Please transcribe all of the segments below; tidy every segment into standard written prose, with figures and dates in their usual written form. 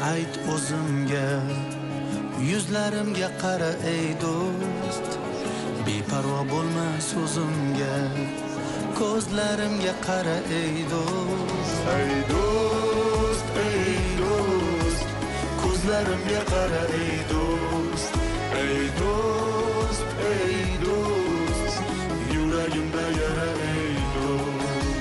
ayt o'zimga, yuzlarimga qara ey do'st, beparvo bo'lma so'zimga, ko'zlarimga qara ey do'st. Ey do'st, ey do'st, ko'zlarimga qara ey do'st. Ey do'st, ey do'st, yuragimda yara ey do'st.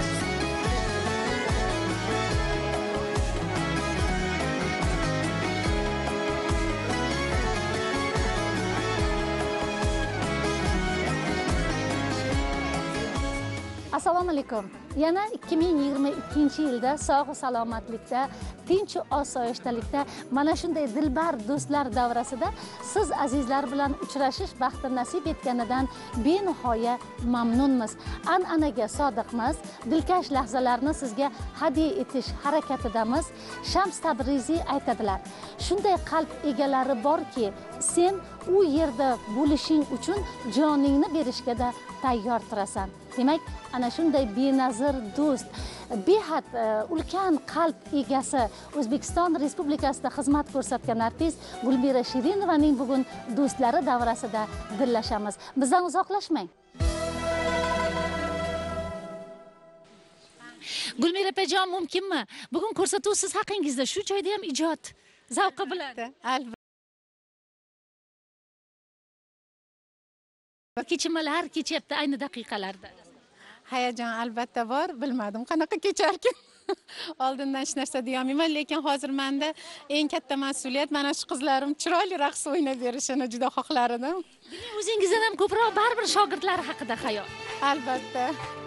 Assalomu alaykum. Yana 2022-yilda sog' salomatlikda, tinch osoyishtalikda mana shunday dilbar do'stlar davrasida siz azizlar bilan uchrashish baxti nasib etganidan benihoya mamnunmiz. An'anaga sodiqmiz. Dilkash lahzalarni sizga hadya etish harakatidamiz. Shams Tabriziy aytadilar: shunday qalb egalari borki, sen u yerda bo'lishing uchun joningni berishga da tayyor turasan. Demak, ana shunday benazir do'st, behad ulkan qalb egasi O'zbekiston Respublikasida xizmat ko'rsatgan artist Gulmira Shirinovaning bugun do'stlari davrasida dillashamiz. Bizdan uzoqlashmang. Gulmira opajon, mumkinmi? Bugun ko'rsatuv siz haqingizda, shu joyda ham ijod zavqi bilan. Albatta. Kechimalar kechyapti ayni daqiqalarda. Hayajon albatta bor, bilmadim qanaqa kecharkan. Oldindan hech narsa deyolmayman, lekin hozir menda eng katta mas'uliyat mana shu qizlarim chiroyli raqs o'ynab berishini juda xohlar edim. O'zingizdan ham ko'proq baribir shogirdlar haqida xayol. Albatta.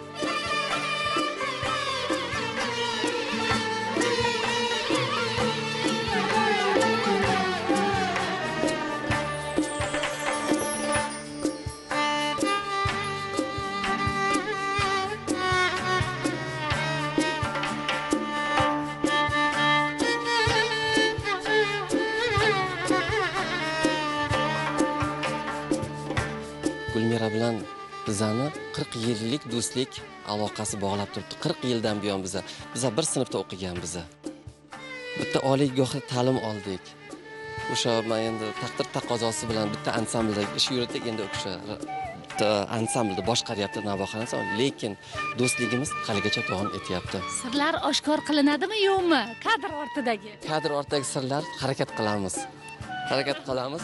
Gulmira bilan bizani 40 yillik do'stlik aloqasi bog'lab turibdi. 40 yildan buyon biza bir sinfda o'qigan biza. Bitta oliygohda ta'lim oldik. O'sha men endi taqdir taqozosi bilan bitta ansamblda ish yuritdik, endi o'sha bitta ansamblda boshqaryapti Navoxonasi, lekin do'stligimiz haligacha davom etyapti. Sirlar oshkor qilinadimi yo'qmi? Kadr ortidagi. Kadr ortidagi sirlar harakat qilamiz. Harakat qilamiz.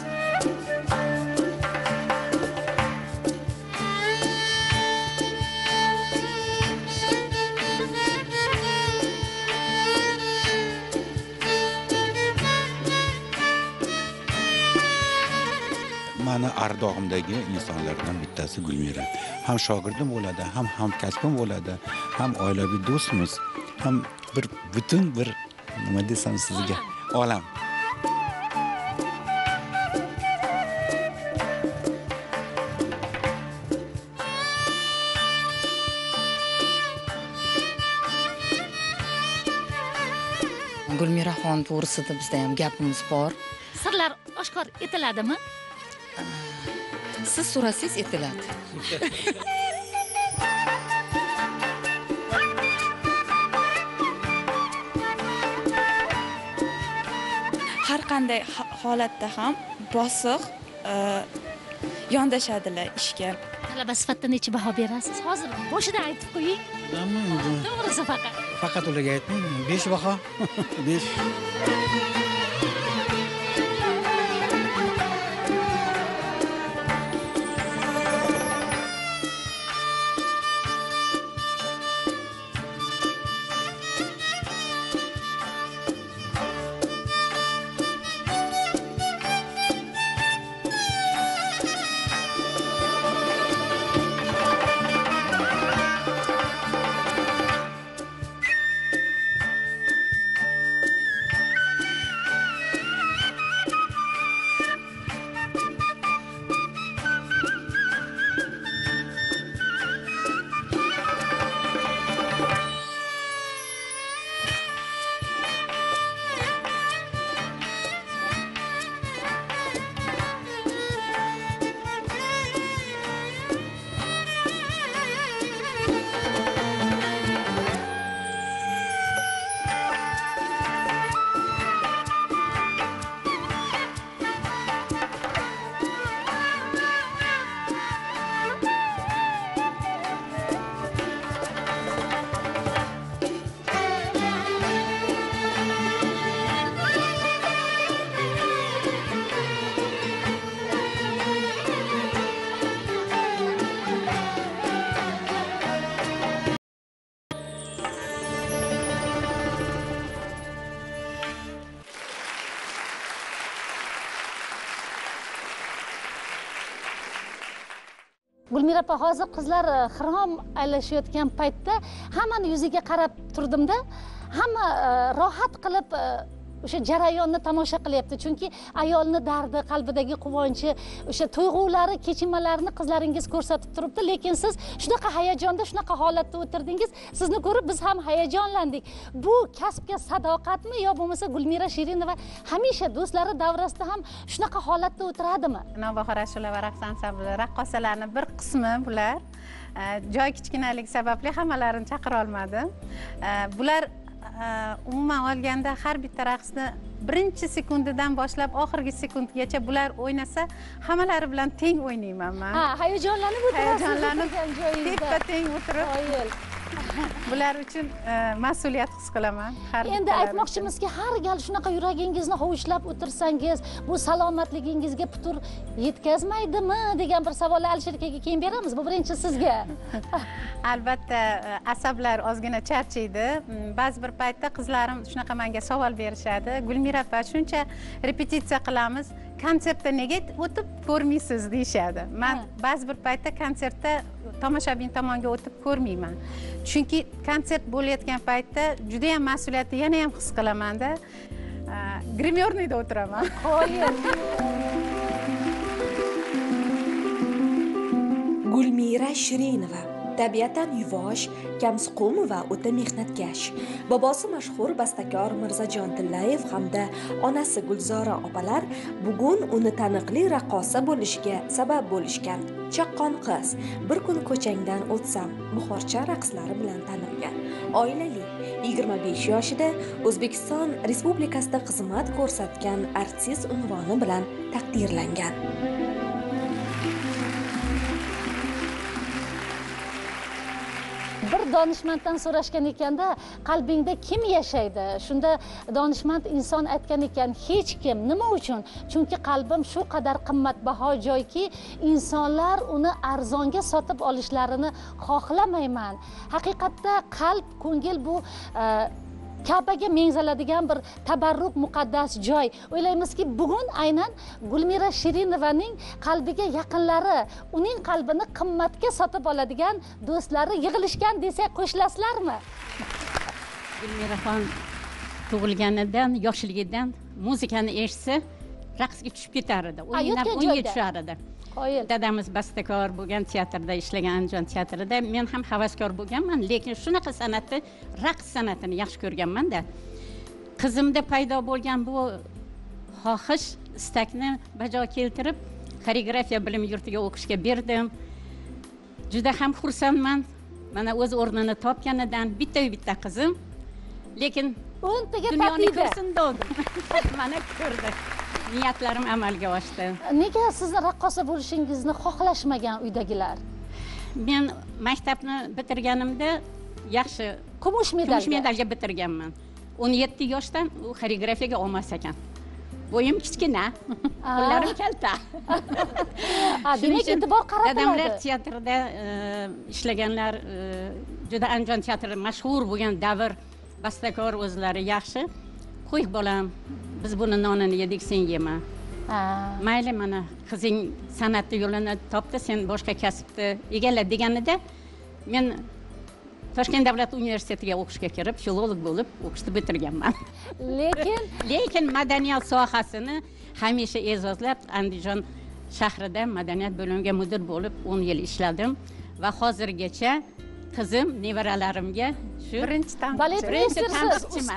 Mani ardog'imdagi insonlardan bittasi Gulmira. Ham shogirdim bo'ladi, ham hamkasbim bo'ladi, ham oilaviy do'stimiz, ham butun bir nima desam sizga, olam. Gulmiraxon to'g'risida bizda ham gapimiz bor. Sirlar oshkor etiladimi? Siz so'rasangiz etiladi. Har qanday holatda ham bosiq yondashadilar ishga. Talaba sifatida necha baho berasiz? Hozir boshida aytib qo'ying. To'g'risi faqat. Faqat ularga aytmang, 5 baho. 5. Gulmira opa, hozir qizlar xirom aylashayotgan paytda hammani yuziga qarab turdimda, hamma rohat qilib o'sha jarayonni tomosha qilyapti. Chunki ayolni dardi, qalbidagi quvonchi, o'sha tuyg'ulari, kechinmalarini qizlaringiz ko'rsatib turibdi, lekin siz shunaqa hayajonda, shunaqa holatda o'tirdingiz. Sizni ko'rib biz ham hayajonlandik. Bu kasbga sadoqatmi yo bo'lmasa Gulmira Shirinova hamisha do'stlari davrasida ham shunaqa holatda o'tiradimi? Navbahor ashula va raqs ansambli raqqosalarining bir qismi bular. Joy kichkinaligi sababli hammalarini chaqira olmadim. Bular umuman olganda har bitta raqsni birinchi sekundidan boshlab oxirgi sekundgacha bular o'ynasa hammalari bilan teng o'ynayman men. Ha, hayajonlanib o'tirasiz. Hayajonlanib teppa-teng o'tirib bular uchun mas'uliyat his qilaman. Endi aytmoqchimizki, har gal shunaqa yuragingizni hovuchlab o'tirsangiz, bu salomatligingizga putur yetkazmaydimi degan bir savolni Alisher akaga keyin beramiz. Bu birinchi sizga. Albatta, asablar ozgina charchaydi. Ba'zi bir paytda qizlarim shunaqa menga savol berishadi. Gulmira opa, shuncha repetitsiya qilamiz, konsertda nega o'tib ko'rmaysiz deyishadi. Men ba'zi bir paytda konsertda tomoshabin tomonga o'tib ko'rmayman. Chunki konsert bo'layotgan paytda juda ham mas'uliyatni yana ham his qilaman-da. Grimyorniyda o'tiraman. Qo'ying. Gulmira Shirinova tabiatan yuvosh, kamsuqum va o'ta mehnatkash. Bobosi mashhur bastakor Mirzajon Tillayev hamda onasi Gulzora opalar bugun uni taniqli raqqosa bo'lishiga sabab bo'lishgan. Chaqqon qiz bir kun ko'changdan o'tsam buxorcha raqslari bilan tanilgan. Oilali, 25 yoshida O'zbekiston Respublikasida xizmat ko'rsatgan artist unvoni bilan taqdirlangan. Bir donishmanddan so'rashgan ekanda, qalbingda kim yashaydi? Shunda donishmand inson aytgan ekan, hech kim. Nima uchun? Chunki qalbim shu qadar qimmatbaho joyki, insonlar uni arzonga sotib olishlarini xohlamayman. Haqiqatda qalb, ko'ngil bu Ka'baga mengzaladigan bir tabarruk muqaddas joy. O'ylaymizki, bugun aynan Gulmira Shirinovaning qalbiga yaqinlari, uning qalbini qimmatga sotib oladigan do'stlari yig'ilishgan desak qo'shilasizlarmi? Gulmiraxon tug'ilganidan, yoshligidan muzikani eshitsa, raqsga tushib ketar edi. O'ynab tushar edi. Dadamiz bastakor bo'lgan, teatrda ishlagan, Andijon teatrida. Men ham havaskor bo'lganman, lekin shunaqa san'atni, raqs san'atini yaxshi ko'rganman-da. Qizimda paydo bo'lgan bu xohish, istakni bajo keltirib, xoreografiya bilim yurtiga o'qishga berdim. Juda ham xursandman. Mana o'z o'rnini topganidan bitta qizim. Lekin o'ntaga dunyoni ko'rsin dedim. Mana ko'rdi. Niyatlarim amalga oshdi. Nega sizni raqqosa bo'lishingizni xohlashmagan uydagilar? Men maktabni bitirganimda yaxshi kumush medalga bitirganman. 17 yoshdan u xoreografiyaga olmas ekan. Bo'yim kichkina, qo'llarim kalta. Demak, e'tibor qaratiladi. Dadamlar teatrda ishlaganlar, juda Andijon teatri mashhur bo'lgan davr bastakor o'zlari yaxshi. Qo'y bolam, biz buni nonini yedik, sen yema. Mayli, mana qizing san'atni yo'lini topdi, sen boshqa kasbni egalla deganida men Toshkent davlat universitetiga o'qishga kirib, filolog bo'lib o'qishni bitirganman. Lekin madaniyat sohasini hamisha e'zozlab, Andijon shahrida madaniyat bo'limiga mudir bo'lib 10 yil ishladim va hozirgacha qizim, nevaralarimga shu birinchi tanqidchisiz,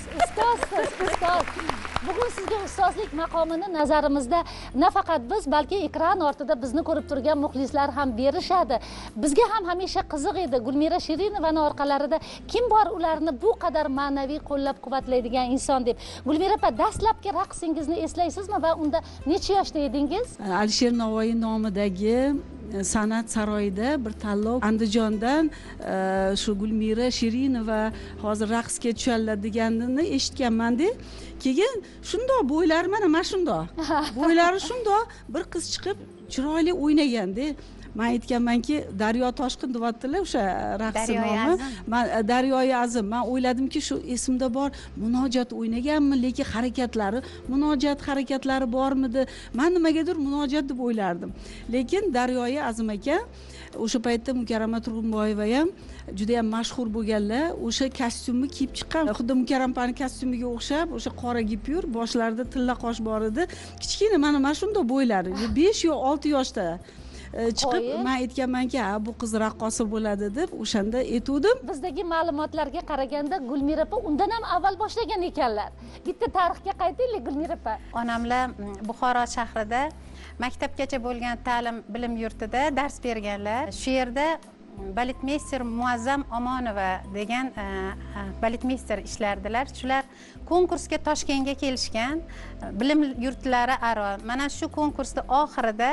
ustoz. Bugun sizga ustozlik maqomini nazarimizda nafaqat biz, balki ekran ortida bizni ko'rib turgan muxlislar ham berishadi. Bizga ham hamisha qiziq edi Gulmira Shirinovaning orqalarida kim bor ularni bu qadar ma'naviy qo'llab-quvvatlaydigan inson deb. Gulmira opa, dastlabki raqsingizni eslaysizmi va unda necha yoshda edingiz? Alisher Navoiy nomidagi san'at saroyida bir tanlov Andijondan shu Gulmira Shirinova hozir raqsga tushadilar deganini eshitganman-da. Keyin shundoq bo'ylari mana shundoq. Bo'ylari shundoq bir qiz chiqib chiroyli o'ynaganda men aytganmanki Daryo Toshqin deyaptilar o'sha raqsni Daryoyi nomi. Azim. Men Daryoyi Azim. Men o'yladimki shu esimda bor, munojat o'ynaganmi, lekin munojat harakatlari bormidi? Men nimagadir munojat deb o'ylardim. Lekin Daryoyi Azim aka o'sha paytda Mukarrama Turg'unboyeva ham juda ham mashhur bo'lganlar. O'sha kostyumni kiyib chiqqan. Xuddi Mukarramaning kostyumiga o'xshab, o'sha qora gipyur, boshlarida tilla qosh bor edi. Kichkina mana shunday bo'ylari, 5 yo 6 yoshda chiqib, men aytganmanki, ha bu qiz raqqosa bo'ladi deb o'shanda aytuvdim. Bizdagi ma'lumotlarga qaraganda Gulmira opa undan ham avval boshlagan ekanlar. Bitta tarixga qaytaylik Gulmira opa. Onamlar Buxoro shahrida maktabgacha bo'lgan ta'lim bilim yurtida dars berganlar. Shu yerda baletmeyster Muazzam Omonova degan baletmeyster ishlardilar. Shular konkursga Toshkentga kelishgan, bilim yurtlari aro. Mana shu konkursda oxirida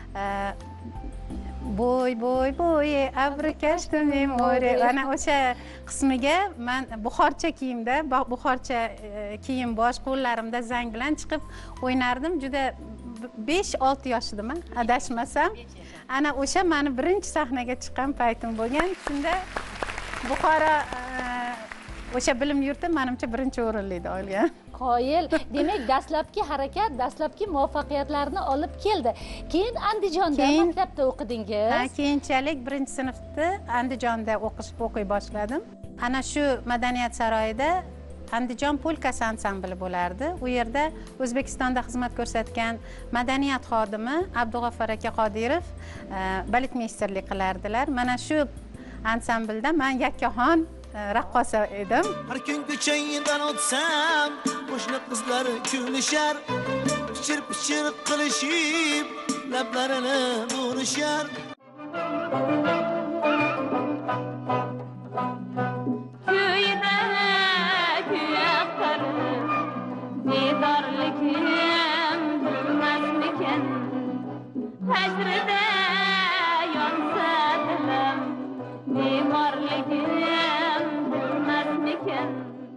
bo'y abrikashdi memori ana o'sha qismiga men buxorcha kiyimda, buxorcha kiyim bosh, qo'llarimda zang bilan chiqib o'ynardim. Juda 5-6 yoshidam, adashmasam. Ana o'sha meni birinchi sahnaga chiqqan paytim bo'lgan. Shunda Buxoro o'sha bilim yurti menimcha birinchi o'rinlikda olgan. Qoyil. Demak, dastlabki harakat, dastlabki muvaffaqiyatlarni olib keldi. Keyin Andijonda maktabda o'qidingiz. Ha, keyinchalik 1-sinfda Andijonda o'qiy boshladim. Ana shu Madaniyat saroyida Andijon polkasi ansambli bo'lardi. U yerda O'zbekistonda xizmat ko'rsatgan madaniyat xodimi Abdug'affor aka Qodirov baletmeysterlik qilardilar. Mana shu ansamblda men yakkaxon raqqosa edim. Har kun ko'changdan o'tsam, qo'shni qizlar kulishar, pichir qilishib, lablarini bo'lishar. Bedorlikim bilmasmikan, hajrida yonsa dilim, memorligim bilmasmikan.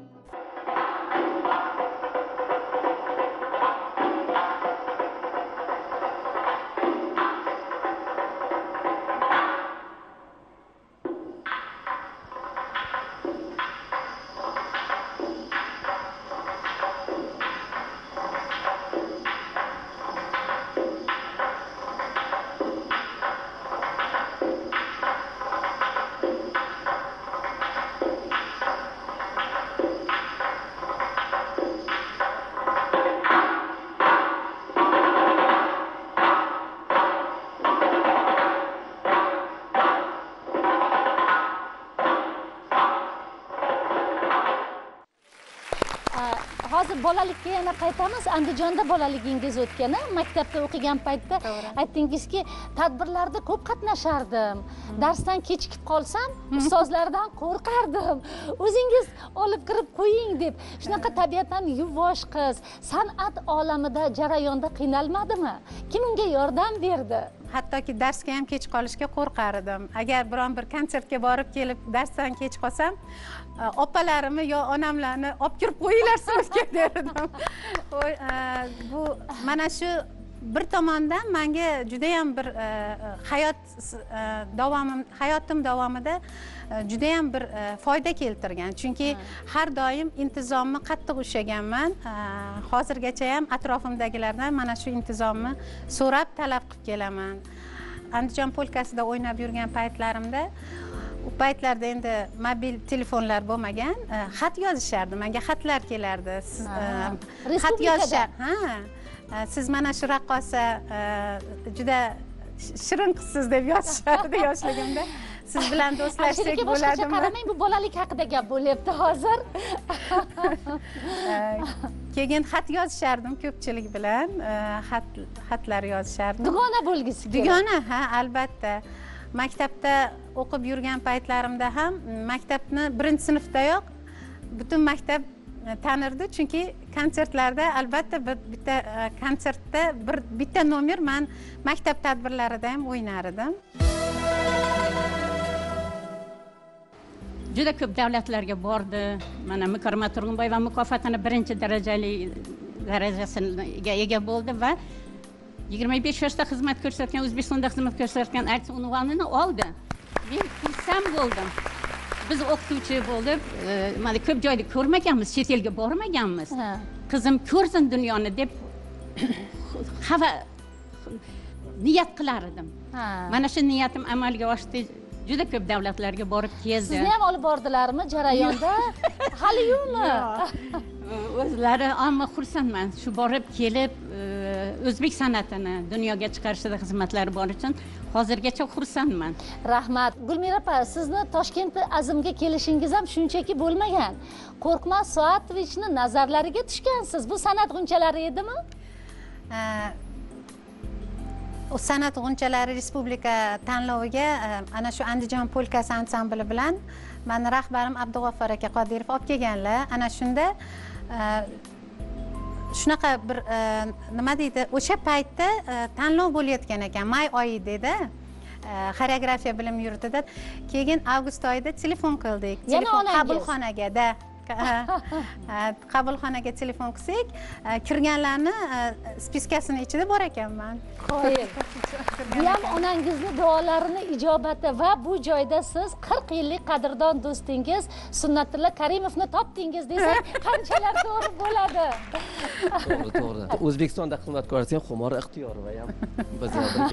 Hozir bolalikka yana qaytamiz. Andijonda bolaligingiz o'tgan, maktabda o'qigan paytda aytdingizki, tadbirlarda ko'p qatnashardim. Darsdan kechikib qolsam, ustozlardan qo'rqardim. O'zingiz olib kirib qo'ying deb. Shunaqa tabiatan yuvosh qiz, san'at olamida jarayonda qiynalmadimi? Kim unga yordam berdi? Hattoki darsga ham kech qolishga qo'rqar edim. Agar biron bir konsertga borib kelib darsdan kech qolsam, opalarimni yo onamlarni olib kirib qo'yinglar sinfga derdim. Bu mana shu bir tomondan menga juda ham bir hayotim davomida juda ham bir foyda keltirgan. Chunki har doim intizomni qattiq ushlaganman. Hozirgacha ham atrofimdagilardan mana shu intizomni so'rab talab qilib kelaman. Andijon polkasida o'ynab yurgan paytlarimda, u paytlarda endi mobil telefonlar bo'lmagan, xat yozishardi. Menga xatlar kelardi. Xat yozishar. Siz mana shu raqqosa juda shirin qizsiz deb yozishardi yoshligimda. Siz bilan do'stlashsak bo'ladimi? Qaramang, bu bolalik haqida gap bo'lyapti hozir. Keyin xat yozishardim ko'pchilik bilan, xatlar yozishardim. Dugona bo'lgisi kerak. Dugona, ha, albatta. Maktabda o'qib yurgan paytlarimda ham maktabni 1-sinfdayoq butun maktab tanirdi, chunki konsertlarda albatta bitta konsertda bitta nomer men maktab tadbirlarida ham o'ynar edim. Juda ko'p davlatlarga bordi. Mana Mukarrama Turg'unboyeva mukofotini 1-darajasiga ega bo'ldi va 25 yoshda xizmat ko'rsatgan, O'zbekistonda xizmat ko'rsatgan artist unvonini oldi. Men xursand bo'ldim. Biz o'qituvchi bo'lib, mana ko'p joyda ko'rmaganmiz, chet elga bormaganmiz. Qizim ko'rsin dunyoni deb niyat qilar edim. Mana shu niyatim amalga oshdi. Juda ko'p davlatlarga borib keldi. Sizni ham olib bordilarmi jarayonda? Haliyumi? O'zlari amma xursandman. Shu borib kelib o'zbek san'atini dunyoga chiqarishda xizmatlari bor uchun hozirgacha xursandman. Rahmat. Gulmira opa, sizni Toshkentda azmga kelishingiz ham shunchaki bo'lmagan. Qo'rqmas Soatovichni nazarlariga tushgansiz. Bu san'at g'unchalari edimi? San'at g'unchalari respublika tanloviga ana shu Andijon polkasi ansambli bilan meni rahbarim Abdug'affor aka Qodirov olib kelganlar. Ana shunda shunaqa bir nima deydi, o'sha paytda tanlov bo'layotgan ekan, may oyi dedi. Xoreografiya bilim yurtida. Keyin avgust oyida telefon qildik. Telefon qabulxonaga qabulxonaga telefon qilsak, kirganlarni spiskasini ichida bor ekanman. Qo'yib. Bu ham onangizning duolarini ijobati va bu joyda siz 40 yillik qadrdon do'stingiz Sunnatulla Karimovni topdingiz desak, qanchalar to'g'ri bo'ladi. To'g'ri, to'g'ri. O'zbekistonda xizmat ko'rsatgan Xumor Ixtiyorova ham biz birga.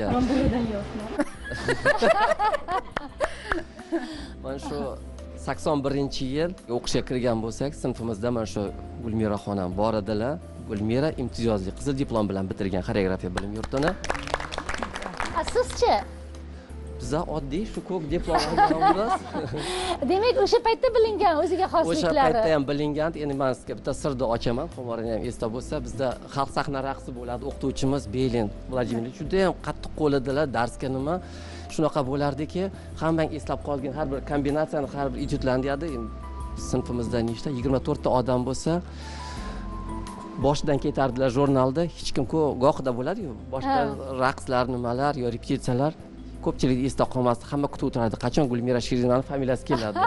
Mana shu 81-yil o'qishga kirgan bo'lsak, sinfimizda mana shu Gulmira xonam bor edilar. Gulmira imtiyozli qizil diplom bilan bitirgan xoreografiya bilim yurtini. Sizchi? Biza oddiy shu ko'k diplom olganmiz. Demak, o'sha paytda bilingan o'ziga xosliklari. O'sha paytda ham bilingan. Endi men sizga bitta sirni ochaman. Xumorini ham esda bo'lsa, bizda xalq sahna raqsi bo'ladi. O'qituvchimiz Belin Vladimir juda ham qattiq qo'l edilar. Darsga nima shunaqa bo'lardiki, hammang eslab qolgan har bir kombinatsiyani, har bir ijodlarni deydi. Sinfimizda nechta 24 ta odam bo'lsa, boshidan ketardilar jurnalda, hech kim gohida bo'ladi-yu, boshqa raqslar, nimalar, yo repetitsiyalar ko'pchilik esda qolmasdi. Hamma kutib o'tirardi, qachon Gulmira Shirinovaning familiyasi keladi.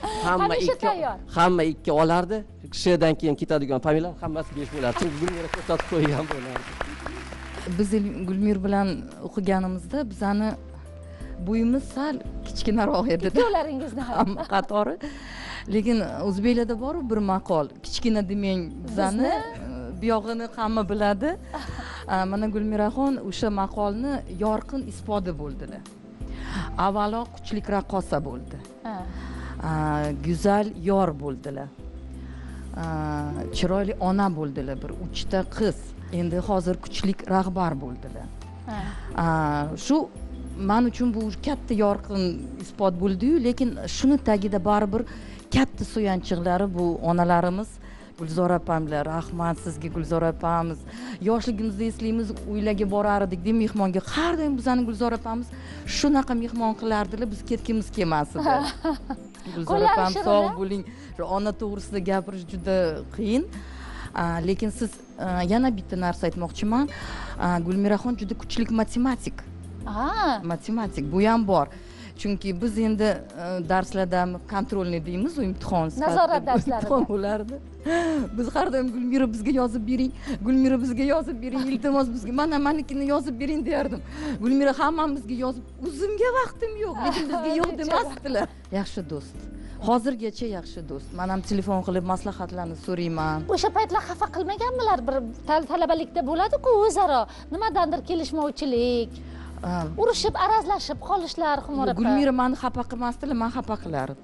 Hamma ikki olardi. Kishidan keyin ketadigan familiyalar hammasi 5 bo'lardi. Chunki Gulmira ko'rsatib qo'ygan bo'lardi. Biz Gulmir bilan o'qiganimizda bizani bo'yimiz sal kichkinaroq edi. Ikkalaringizni hamma qatori. Lekin o'zbeklarda bor bir maqol, kichkina demang bizani, bu yog'ini hamma biladi. Mana Gulmiraxon o'sha maqolni yorqin isboti bo'ldilar. Avvalo kuchlik raqqosa bo'ldi. Go'zal yor bo'ldilar. Chiroyli ona bo'ldilar, bir 3 ta qiz. Endi hozir kuchlik rahbar bo'ldilar. Shu men uchun bu katta yorqin isbot bo'ldi-yu, lekin shuni tagida baribir katta suyanchiqlari bu onalarimiz. Gulzora opamlar, rahmat sizga Gulzora opamiz. Yoshligimizda eslaymiz, uylarga borar edik, deb mehmonga har doim bizani Gulzora opamiz shunaqa mehmon qilardilar, biz ketgimiz kelmas edi. Gulzora opam sog' bo'ling. Ona to'g'risida gapirish juda qiyin. Lekin siz yana bitta narsa aytmoqchiman. Gulmiraxon juda kuchli matematik. Matematik bu ham bor. Chunki biz endi darslarda kontrolni deymiz, u imtihon sifatida. Nazorat darslarida bo'lardi. Biz har doim Gulmira bizga yozib bering, Gulmira bizga yozib bering, iltimos bizga mana menikini yozib bering derdim. Gulmira hammamizga yozib, o'zimga vaqtim yo'q, lekin bizga yo'q demasdilar. Yaxshi do'st. Hozirgacha yaxshi do'st. Men ham telefon qilib maslahatlarni so'rayman. O'sha paytlar xafa qilmaganmilar? Bir talabalikda bo'ladi-ku o'zaro nimadandir kelishmovchilik, urushib, arazlashib qolishlar Xumor opa. Gulmira meni xafa qilmasdilar, men xafa qilardim.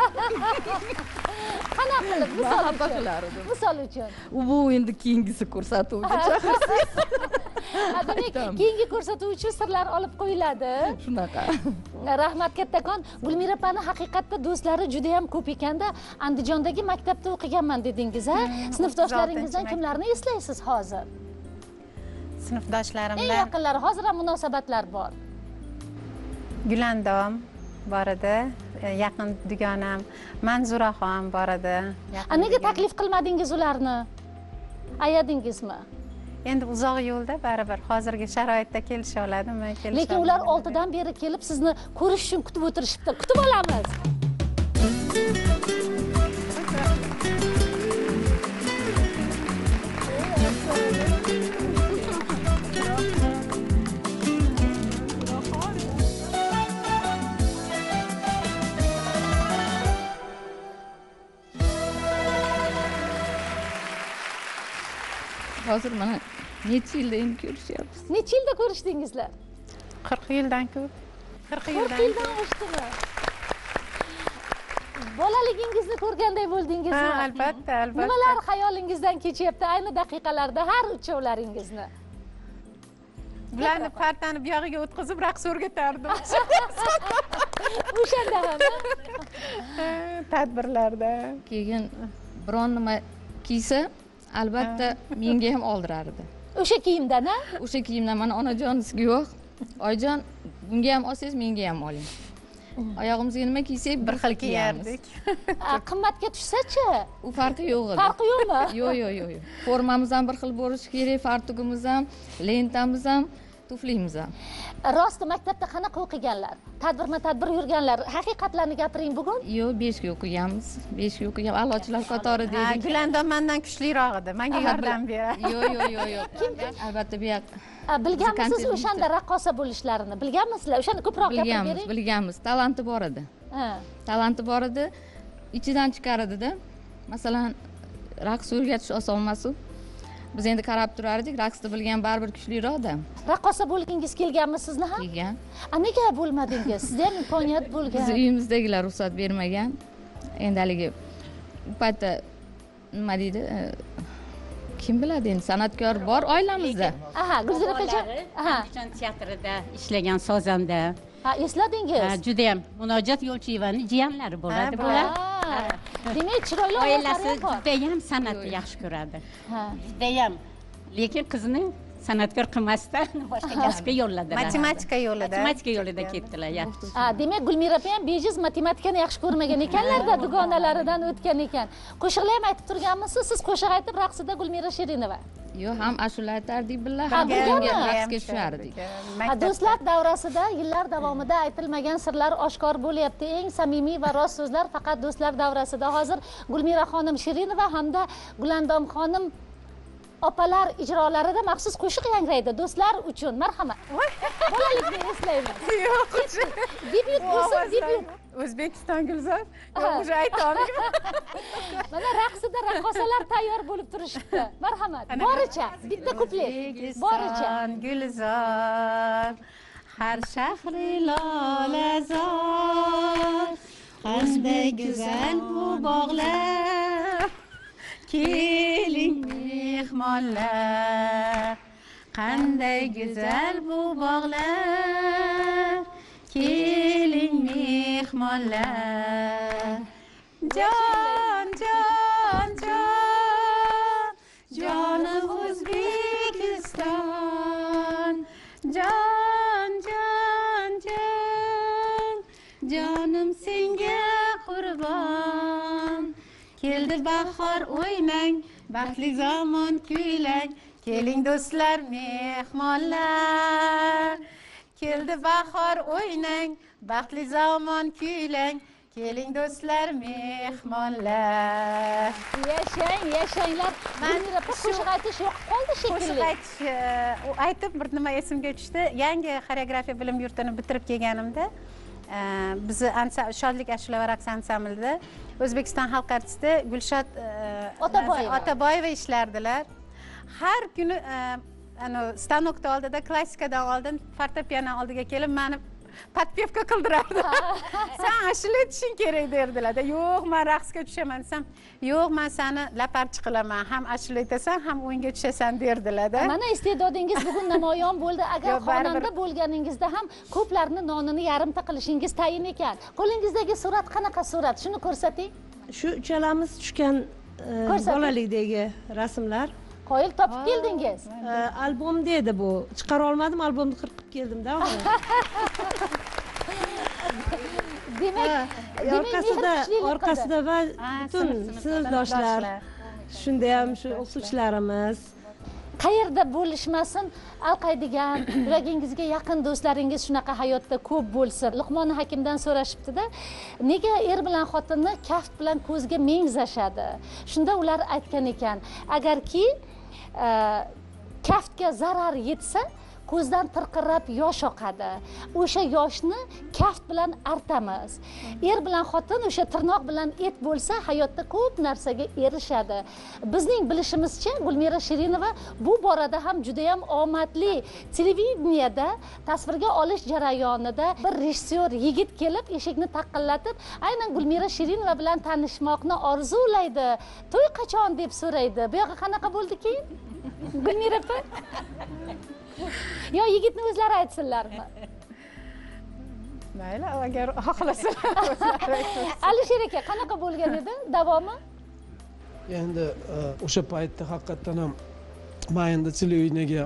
Qanaqa qilib? Misol uchun. Bu endi keyingisi ko'rsatuvga chaqirsangiz. Demak, keyingi ko'rsatuv uchun sirlar olib qo'yiladi. Shunaqa. Rahmat kattakon. Gulmira opani haqiqatda do'stlari juda ham ko'p ekanda, Andijondagi maktabda o'qiganman dedingiz-a? Sinfdoshlaringizdan kimlarni eslaysiz hozir? Sinfdoshlarimdan eng yaqinlari, hozir ham munosabatlar bor. Gulandom bor edi, yaqin dugonam, Manzuraxon bor edi. Nega taklif qilmadingiz ularni? Ayadingizmi? Endi uzoq yo'lda baribir hozirgi sharoitda kelisha oladimi? Lekin ular oltidan beri kelib sizni ko'rish uchun kutib o'tirishibdi. Kutib olamiz. hozir mana necha yilda endi ko'rishyapmiz. Necha yilda ko'rishdingizlar? 40 yildan-ku. 40 40 yildan oshdimi? Bolaligingizni ko'rganday bo'ldingizmi? Ha, albatta. Nimalar xayolingizdan kechyapti ayni daqiqalarda har uchovlaringizni? Bularni partani bu yog'iga o'tkazib raqs o'rgatardim. O'shanda ham tadbirlarda. Keyin biron nima kiysa, albatta menga ham oldirardi. O'sha kiyimdan-a? O'sha kiyimdan mana onajonisiga yo'q. Oyijon, bunga ham olsangiz, menga ham oling. Oyog'imizga nima kiysak, bir xil kiyardik. Qimmatga tushsa-chi? U farqi yo'q edi. Farqi yo'qmi? Yo'q. Formamiz ham bir xil bo'lishi kerak, fartugimiz ham, lentamiz ham, tuflimiz ham. Rosti maktabda qanaqa o'qiganlar? Tadbirma-tadbir yurganlar. Haqiqatlarni gapiring bugun. Yo'q, 5 ga o'qiganmiz. 5 ga o'qigan a'lochilar qatori deylik. Gulandom mendan kuchliroq edi. Menga yordam beradi. Yo'q. Albatta bu yoq. Bilganmisiz o'shanda raqqosa bo'lishlarini? Bilganmisizlar? O'shani ko'proq gapirib bering. Bilganmiz. Talanti bor edi. Talanti bor edi. Ichidan chiqar edi-da. Masalan, raqs o'rgatish oson emas-ku. Biz endi qarab turardik, raqsni bilgan baribir kuchliroq-da. Raqqosa bo'lgingiz kelganmi sizni ham? Kelgan. Nega bo'lmadingiz? Sizda ham imkoniyat bo'lgan. Biz uyimizdagilar ruxsat bermagan. Endi haligi u paytda nima deydi? Kim biladi endi, san'atkor bor oilamizda. Gulzira opajon. Andijon teatrida ishlagan sozanda. Esladingiz? Juda ham Munojot Yo'lchiyevaning jiyanlari bo'ladi bular. Demak, chiroyli oilasi juda ham san'atni yaxshi ko'radi. Juda ham. Lekin qizni san'atkor qilmasdan boshqa kasbga yo'lladilar. Matematika yo'lida ketdilar. Demak, Gulmira opa ham bejiz matematikani yaxshi ko'rmagan ekanlar-da, dugonalaridan o'tgan ekan. Qo'shiqlar ham aytib turganmisiz? Siz qo'shiq aytib raqsida Gulmira Shirinova. Yo'q, ham ashula aytardik birga, ham raqsga tushardik. Do'stlar davrasida yillar davomida aytilmagan sirlar oshkor bo'lyapti. Eng samimiy va rost so'zlar faqat do'stlar davrasida. Hozir Gulmira xonim Shirinova hamda Gulandom xonim opalar ijrolarida maxsus qo'shiq yangraydi do'stlar uchun. Marhamat. Bolalikni eslaymiz. Yo'q, debyut bo'lsin, debyut. O'zbekiston Gulzor. O'sha ayta olmayman. Mana raqsida raqqosalar tayyor bo'lib turishibdi. Marhamat. Boricha, bitta kuplet. Boricha. Gulzor, har shahri lolazor, qanday go'zal bu bog'lar. Keling mehmonlar, qanday go'zal bu bog'lar. Keling mehmonlar. Jon, jonim O'zbekiston. Jon, jonim senga qurbon. Keldi bahor o'ynang, baxtli zamon kuylang. Keling do'stlar mehmonlar. Keldi bahor o'ynang, baxtli zamon kuylang. Keling do'stlar mehmonlar. Yashanglar. Gulmira opa qo'shiq aytish yo'q qoldi shekilli. Qo'shiq aytish aytib bir nima esimga tushdi. Yangi xoreografiya bilim yurtini bitirib kelganimda bizni Shodlik ashula va raqs ansamblida O'zbekiston xalq artisti Gulshod Otaboyeva ishlardilar. Har kuni stanokda oldida, klassikadan oldin fortepiano oldiga kelib meni podpevka qildirardi. Sen ashula aytishing kerak derdilar-da. Yo'q, men raqsga tushaman desam, yo'q, men seni laparchi qilaman. Ham ashula aytasan, ham o'yinga tushasan derdilar-da. Mana iste'dodingiz bugun namoyon bo'ldi. Agar xonanda bo'lganingizda ham ko'plarni nonini yarimta qilishingiz tayin ekan. Qo'lingizdagi surat qanaqa surat? Shuni ko'rsating. Shu uchalamiz tushgan bolalikdagi rasmlar. Qoyil topib keldingiz. Albomda edi bu. Chiqara olmadim, albomni qirqib keldim-da. Orqasida va butun sinfdoshlar, shunda ham shu o'qituvchilarimiz. Qayerda bo'lishmasin, alqaydigan, yuragingizga yaqin do'stlaringiz shunaqa hayotda ko'p bo'lsin. Luqmon Hakimdan so'rashibdi-da, nega er bilan xotinni kaft bilan ko'zga mengzashadi? Shunda ular aytgan ekan, agarki kaftga zarar yetsa, ko'zdan tirqirab yosh oqadi. O'sha yoshni kaft bilan artamiz. Er bilan xotin o'sha tirnoq bilan et bo'lsa, hayotda ko'p narsaga erishadi. Bizning bilishimizcha Gulmira Shirinova bu borada ham juda ham omadli. Televideniyada tasvirga olish jarayonida bir rejissyor yigit kelib eshikni taqillatib, aynan Gulmira Shirinova bilan tanishmoqni orzulaydi. To'y qachon deb so'raydi. Bu yoqqa qanaqa bo'ldi keyin? Gulmira opa? Yo yigitni o'zlari aytsinlarmi? Mayli, agar xohlasalar o'zlari aytsin. Alisher aka, qanaqa bo'lgan edi davomi? Endi o'sha paytda haqiqatan ham men endi televideniyaga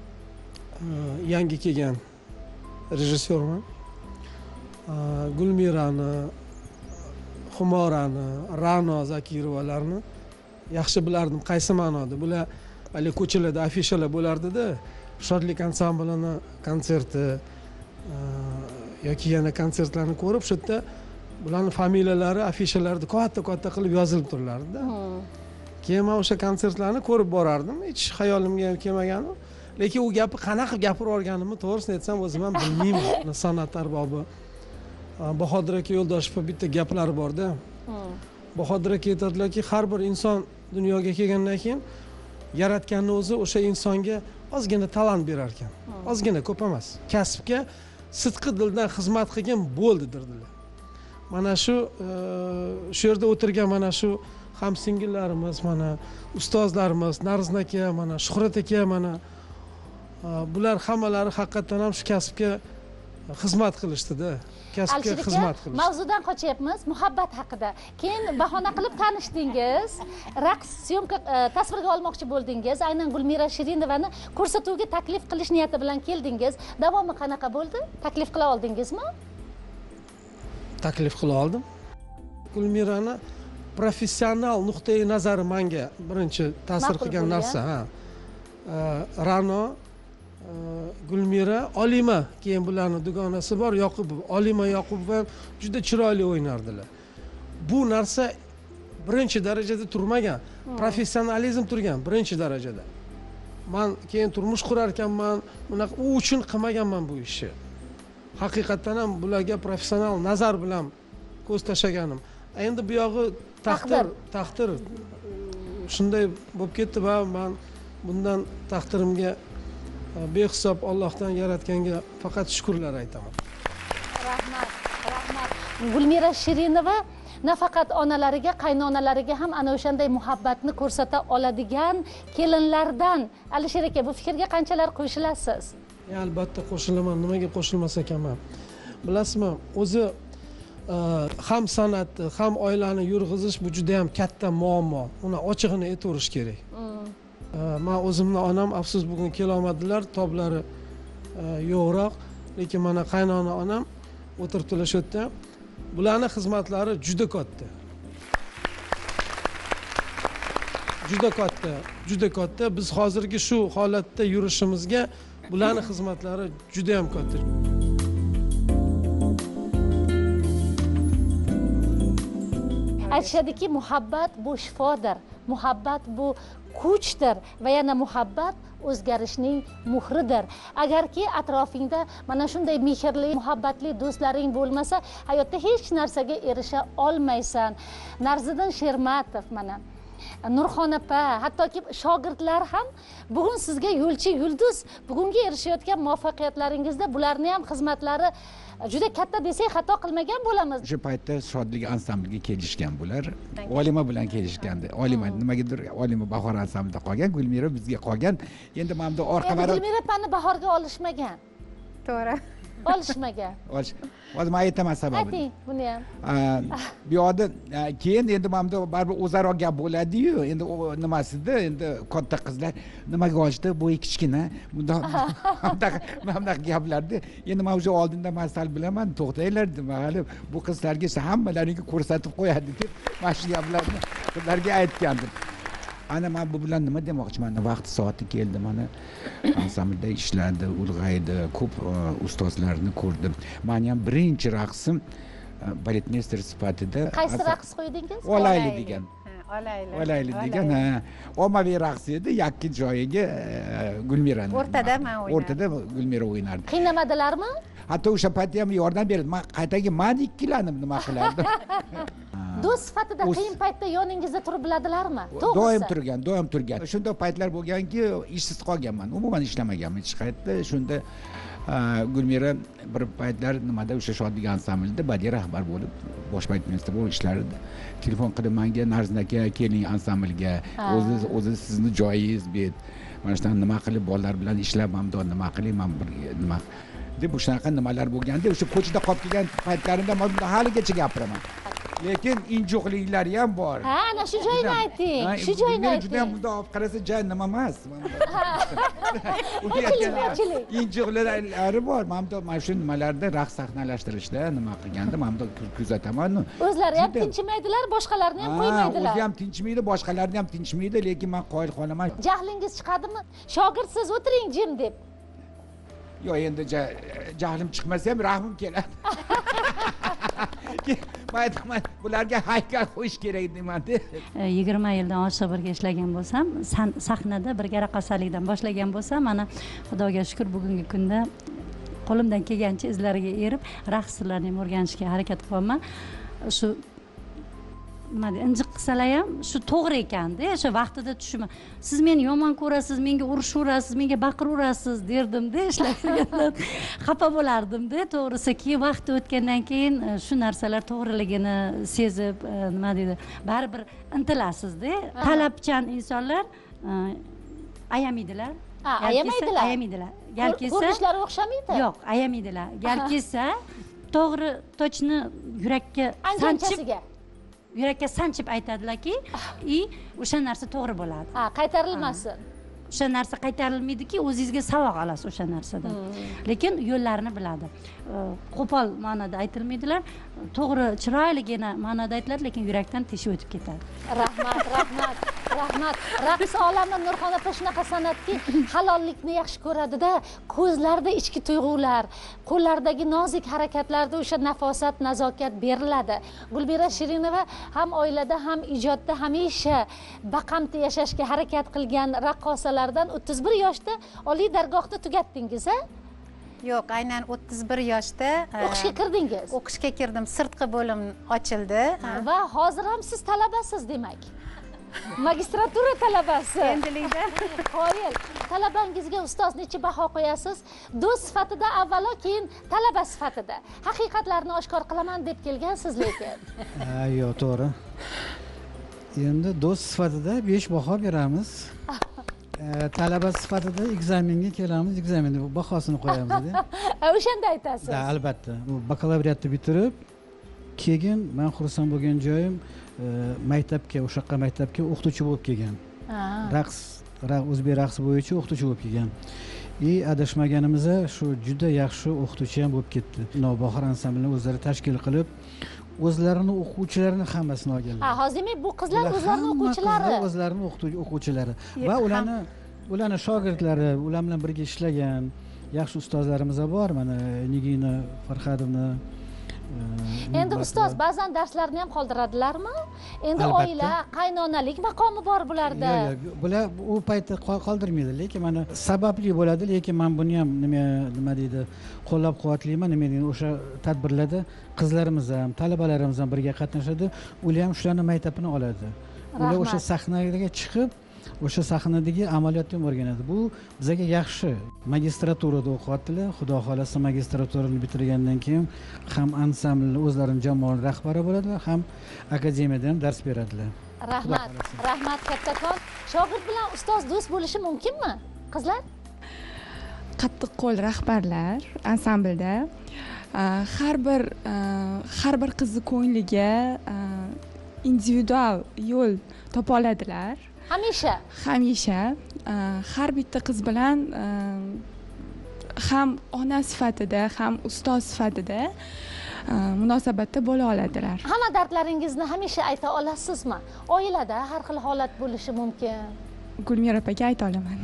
yangi kelgan rejissyorman. Gulmirani, Xumorani, Ra'no Zakirovalarni yaxshi bilardim, qaysi ma'noda. Bular hali ko'chalarda afishalar bo'lardi-da, Shodlik ansamblini konserti yoki yana konsertlarni ko'rib, shu yerda bularning familiyalari afishalarda katta qilib yozilib turardi-da. Keyin men o'sha konsertlarni ko'rib borardim, hech xayolimga ham kelmagani. Lekin u gapni qanaqa gapirib olganimni to'g'risini aytsam o'zim ham bilmayman. San'at arbobi Bahodir aka Yo'ldoshev bitta gaplari bor-da. Bahodir aka aytadilarki, har bir inson dunyoga kelgandan keyin yaratganning o'zi o'sha insonga ozgina talant berar ekan. Ozgina, ko'p emas. Kasbga sidqi dildan xizmat qilgan bo'ldi dedilar. Mana shu yerda o'tirgan mana shu hamsingillarimiz, mana ustozlarimiz, Narzin aka, mana Shuhrat aka, mana bular hammalari haqiqatan ham shu kasbga xizmat qilishdi-da. Kasbga xizmat qilishdi. Mavzudan qochyapmiz, muhabbat haqida. Keyin bahona qilib tanishdingiz, raqs syomka tasvirga olmoqchi bo'ldingiz. Aynan Gulmira Shirinovani ko'rsatuvga taklif qilish niyati bilan keldingiz. Davomi qanaqa bo'ldi? Taklif qila oldingizmi? Taklif qila oldim. Gulmirani professional nuqtai nazari menga birinchi ta'sir qilgan narsa, Ra'no, Gulmira, Olima, keyin bularning dugonasi bor, Yoqubov. Olima Yoqubov ham juda chiroyli o'ynardilar. Bu narsa birinchi darajada turmagan, professionalizm turgan birinchi darajada. Men keyin turmush qurar ekanman, bunaqa u uchun qilmaganman bu ishni. Haqiqatan ham bularga professional nazar bilan ko'z tashlaganim. Endi bu yog'i taqdir shunday bo'lib ketdi va men bundan taqdirimga behisob Allohdan yaratganga faqat shukrlar aytaman. Rahmat. Gulmira Shirinova nafaqat onalariga, qaynonalariga ham ana o'shanday muhabbatni ko'rsata oladigan kelinlardan. Alisher aka, bu fikrga qanchalar qo'shilasiz? Albatta qo'shilaman. Nimaga qo'shilmas ekanman? Bilasizmi, o'zi ham san'atni, ham oilani yurg'izish bu juda ham katta muammo. Uni ochig'ini aytaverish kerak. Men o'zimni onam afsus bugun kela olmadilar, toblari yo'qroq, lekin mana qaynona onam o'tiribdilar shu yerda. Bularning xizmatlari juda katta. Juda katta. Biz hozirgi shu holatda yurishimizga bularning xizmatlari juda ham katta. Aytishadiki, muhabbat bu shifodir, muhabbat bu kuchdir va yana muhabbat o'zgarishning muhridir. Agarki atrofingda mana shunday mehrli, muhabbatli do'stlaring bo'lmasa, hayotda hech narsaga erisha olmaysan. Narziddin Shermatov, mana Nurxon opa, hattoki shogirdlar ham bugun sizga yo'lchi yulduz, bugungi erishayotgan muvaffaqiyatlaringizda bularning ham xizmatlari juda katta desak xato qilmagan bo'lamiz. O'sha paytda Shodlik ansambliga kelishgan bular. Olima bilan kelishgandi. Olima nimagadir Olima Bahor ansamblida qolgan, Gulmira bizga qolgan. Endi men bu orqalari Gulmira opani Bahorga olishmagan. To'g'ri. Olishmagan. Hozir men aytaman sababini. Ayting, buni ham. Bu yoqda keyin endi menga baribir o'zaro gap bo'ladi-yu, endi nimasida, endi katta qizlar nimaga olishdi, bo'yi kichkina, bunday gaplarni. Endi men o'sha oldinda masal bilaman, to'xtanglar dedim, hali bu qizlarga hammalaringizni ko'rsatib qo'yadi deb, mana shu gaplarni ularga aytgandim. Ana men bu bilan nima demoqchiman? Vaqti soati keldi, mana ansamblda ishladi, ulg'aydi, ko'p ustozlarni ko'rdim. Meni ham birinchi raqsim baletmeyster sifatida qaysi raqs qo'ydingiz? Olayli degan. olaylik degan. Ommaviy raqs edi, yakka joyiga Gulmirani. O'rtada men o'ynardim. O'rtada Gulmira o'ynardi. Qiynamadilarmi? Hatto o'sha paytda ham yordam berdi. Men qaytaga ikkilanib nima qilardim. Do'st sifatida qiyin paytda yoningizda turib biladilarmi? Doim turgan. Shunday paytlar bo'lganki, ishsiz qolganman. Umuman ishlamaganman hech qayerda. Shunda Gulmira bir paytlar nimada o'sha shodlik ansamblida badiiy rahbar bo'lib, bosh ministr bo'lib ishlardi. Telefon qilib menga Narzin aka keling ansamblga. O'zi sizni joyingiz bet. Mana shunday nima qilib bolalar bilan ishlab hamda nima qilayman bir nima deb o'shaqa nimalar bo'lganda o'sha ko'chada qolib kelgan paytlarimda men haligacha gapiraman. Lekin injuqliklari ham bor. Ha, ana shu joyni ayting. Shu joyni ayting. Juda ham bunday olib qarasa joy nima emas. Injuqliklari bor. Mana shu nimalarda raqs sahnalashtirishda nima qilganda men kuzataman. O'zlari ham tinchimaydilar, boshqalarni ham qo'ymaydilar. O'zi ham tinchmaydi, boshqalarni ham tinchmaydi, lekin men qoyil qolaman. Jahlingiz chiqadimi? Shogirdsiz o'tiring jim deb. Yo'q, endi jahlim chiqmasa ham rahmim keladi. Maydaman bularga haykal qo'yish kerak deyman-da. 20 yildan oshiq birga ishlagan bo'lsam, sahnada birga raqqosalikdan boshlagan bo'lsam, mana Xudoga shukr bugungi kunda qo'limdan kelgancha izlariga erib, raqs uslarini ham o'rganishga harakat qilyapman. Shu nima deydi, injiq qilsalar ham shu to'g'ri ekanda, o'sha vaqtida tushunman. Siz meni yomon ko'rasiz, menga urishaverasiz, menga baqiraverasiz derdim-da, ishlagandan xafa bo'lardim-da, to'g'risi. Keyin vaqt o'tgandan keyin shu narsalar to'g'riligini sezib, nima deydi, baribir intilasiz-da. Talabchan insonlar ayamaydilar. Ayamaydilar. Gal kelsa, ko'rishlari o'xshamaydi. Yo'q, ayamaydilar. Gal kelsa, to'g'ri tochni yurakka sanchib aytadilarki, o'sha narsa to'g'ri bo'ladi. Qaytarilmasin. O'sha narsa qaytarilmaydiki, o'zingizga savoq olasiz o'sha narsadan. Lekin yo'llarini biladi. Qo'pol ma'noda aytilmaydilar, to'g'ri chiroyligina ma'noda aytiladi, lekin yurakdan teshib o'tib ketadi. Rahmat. Raqs olami Nurxon opa shunaqa san'atki, halollikni yaxshi ko'radi-da, ko'zlarida ichki tuyg'ular, qo'llaridagi nozik harakatlarda o'sha nafosat, nazokat beriladi. Gulmira Shirinova ham oilada, ham ijodda hamisha baqamti yashashga harakat qilgan raqqosalardan 31 yoshda oliy dargohda tugatdingiz-a? Yo'q, aynan 31 yoshda o'qishga kirdingiz. O'qishga kirdim, sirtqi bo'lim ochildi va hozir ham siz talabasiz demak. Magistratura talabasi. Endilikda qoyil. Talabangizga ustoz necha baho qo'yasiz? Do'st sifatida avvalo, keyin talaba sifatida. Haqiqatlarni oshkor qilaman deb kelgansiz lekin. Yo'q, to'g'ri. Endi do'st sifatida 5 baho beramiz. Talaba sifatida ekzamenga kelamiz, ekzamenda bahosini qo'yamiz-da. O'shanda aytasiz. Albatta. Bu bakalavriatni bitirib, keyin men xursand bo'lgan joyim maktabga, o'sha maktabga o'qituvchi bo'lib kelgan. O'zbek raqsi bo'yicha o'qituvchi bo'lib kelgan. Adashmaganimizda shu juda yaxshi o'qituvchi ham bo'lib ketdi. Navbahor ansamblini o'zlari tashkil qilib, o'zlarini o'quvchilarini hammasini olganlar. Hozir bu qizlar o'zlarining o'quvchilari. O'zlarining o'quvchilari va ularning shogirdlari, ular bilan birga ishlagan yaxshi ustozlarimiz bor. Mana Nigina Farhadovna. Endi ustoz ba'zan darslarni ham qoldiradilarmi? Endi oila, qaynonalik maqomi bor bularda. Yo'q, bular u paytda qoldirmaydi, lekin mana sababli bo'ladi, lekin men buni ham nima deydi, qo'llab-quvvatlayman. Nima deydi, o'sha tadbirlarda qizlarimiz ham, talabalarimiz ham birga qatnashadi. Ular ham shularning maktabini oladi. Ular o'sha sahnaga chiqib, o'sha sahnadagi amaliyotni o'rganadi. Bu bizga yaxshi. Magistraturada o'qiyaptilar. Xudo xolasa magistraturani bitirgandan keyin ham ansambl o'zlarining jamoa rahbari bo'ladilar, ham akademiyada ham dars beradilar. Rahmat kattakon. Shogird bilan ustoz do'st bo'lishi mumkinmi, qizlar? Qattiqqo'l rahbarlar ansamblda har bir qizni ko'ngliga individual yo'l topa oladilar. Hamisha har bitta qiz bilan ham ona sifatida, ham ustoz sifatida munosabatda bo'la oladilar. Hamma dardlaringizni hamisha ayta olasizmi? Oilada har xil holat bo'lishi mumkin. Gulmira opaga ayta olaman.